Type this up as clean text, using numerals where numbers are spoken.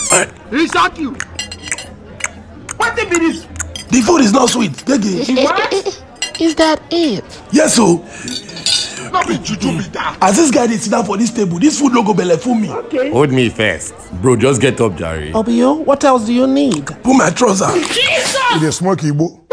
He shot you. What the be this? The food is not sweet. Take it. What? Is that it? Yes, so. Not be juju be that. As this guy is sit down for this table, this food no go belle full me. Okay. Hold me first. Bro, just get up, Jerry. Obio, what else do you need? Put my trouser. Jesus! It is smoky, Igbo.